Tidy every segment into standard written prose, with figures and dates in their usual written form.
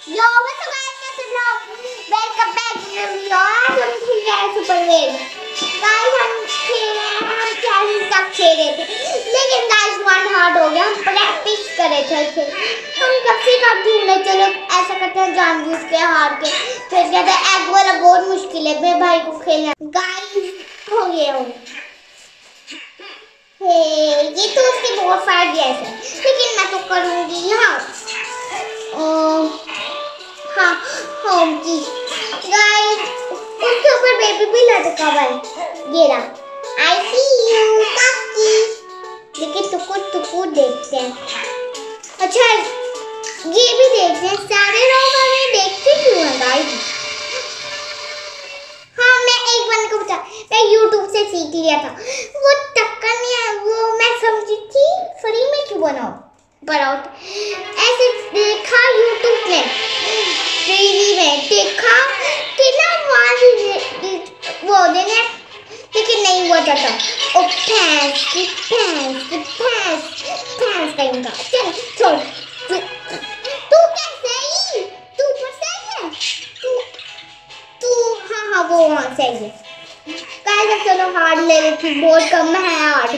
Yo, what's up guys? कैसे हो? Welcome back to the video. आज हम खेल रहे हैं सुपर वेव। गाइस हम खेल रहे हैं, हम 40 तक खेल रहे थे, लेकिन गाइस वन हार्ड हो गया। हम प्रैक्टिस कर रहे थे, हम कब से कब ढूंढ रहे। चलो ऐसा करते हैं, जानबूझ के हार के फिर कहते हैं एग वाला बहुत मुश्किल है, मेरे भाई को खेलना। गाइस हो गया हो, ये तो उसके बहुत फायर जैसा है, लेकिन मैं तो करूँगी यहाँ। हाँ होम की गाइस, उसके ऊपर बेबी भी लटका हुआ है। ये रहा, आई सी यू काकी। लेकिन टुकुर देखते हैं। अच्छा ये भी देखते हैं, सारे लोग हमें देखते क्यों हैं गाइस? हाँ मैं एक बंदे को बता, मैं YouTube से सीख लिया था, वो टक्कर नहीं है, वो मैं समझी थी फ्री में क्यों बनाओ पराउट। ऐसे देखा YouTube में, फ्री में देखा कि ना वो देने, लेकिन नहीं हुआ जाता। ओ भैंस का इनका चल छोड़। तू कैसे ही तू सही है, तू हाँ वो वहाँ सही है। गाइस चलो हार्ड ले लेती, बहुत कम है हार्ड।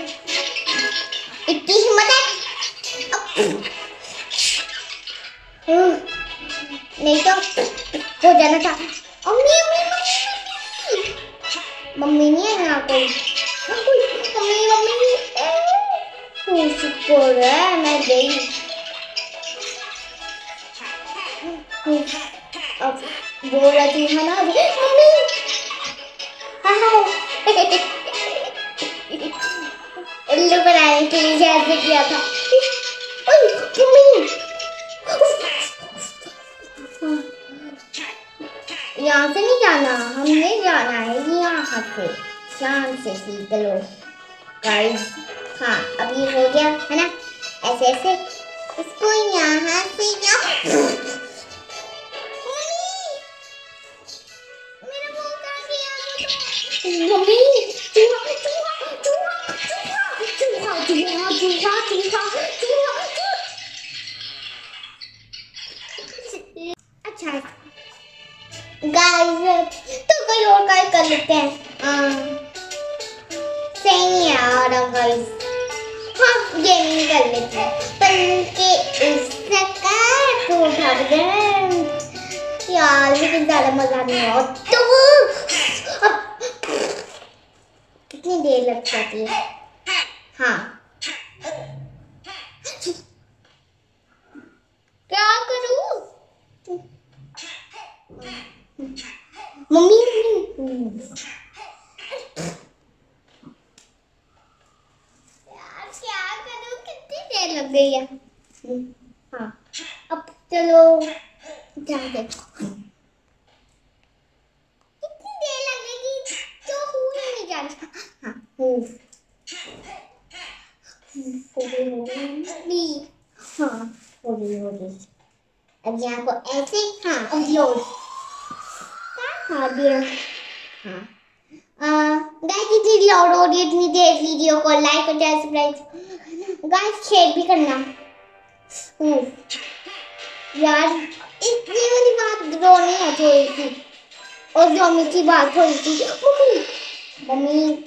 इतनी हिम्मत है नहीं तो हो जाना था। मम्मी नहीं है यहाँ कोई, मम्मी शुक्र है मैं गई। अब बोल रही है ना मम्मी, उल्लू बनाने के लिए ऐसे किया था। यहाँ से नहीं जाना, हमने जाना है यहाँ से, शांत से सीख लो गाइस। हाँ अब ये हो गया है ना, ऐसे ऐसे इसको यहाँ से मम्मी अच्छा गाइस तो कोई और गाइस कर लेते हैं। सही नहीं आ रहा गाइस, हाँ गेमिंग कर लेते हैं। बल्कि उसका तो उठा दे यार, लेकिन ज़्यादा मज़ा नहीं आया। तो अब कितनी देर लग जाती है? हाँ क्या करूँ मम्मी? यार क्या करूँ, कितनी देर लग गई है। हाँ अब चलो जाते, कितनी देर लगेगी तो हो ही नहीं जाना। हाँ हो गई हाँ हो गई। अब यहाँ को ऐसे हाँ अपलोड हाँ दिया। हाँ गाइस इतनी लोड हो रही है, इतनी देर वीडियो को लाइक और सब्सक्राइब गाइस शेयर भी करना। यार इतनी वाली बात रोनी है थोड़ी सी, और जो मीठी बात थोड़ी सी मम्मी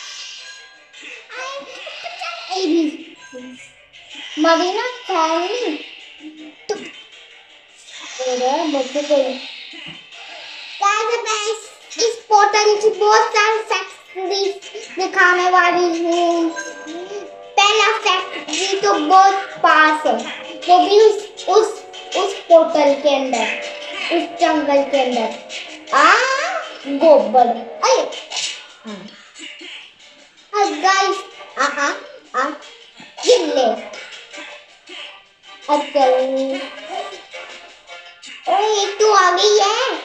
मम्मी ना खाऊंगी तो बच्चे कोई इस पोर्टल की बहुत सारी फैक्ट्री दिखाने वाली हूँ। पहला फैक्ट्री तो बहुत पास है, वो भी उस पोर्टल के अंदर, उस जंगल के अंदर। गोबर अरे गाइस ले अरे एक तो आ गई है।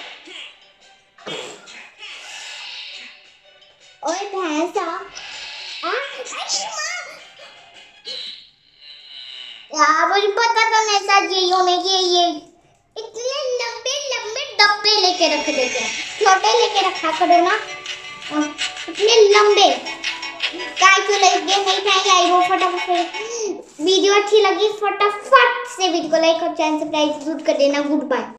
ओए भैंसा यार मुझे पता था मेरे साथ यही होने की। ये इतने लंबे लंबे डब्बे लेके रख देते हैं, छोटे लेके रखा करो ना, इतने लंबे गाइस तो नहीं था आई वो फटाफट वीडियो अच्छी लगी फटाफट से वीडियो को लाइक और चैनल सब्सक्राइब जरूर कर देना। Good bye.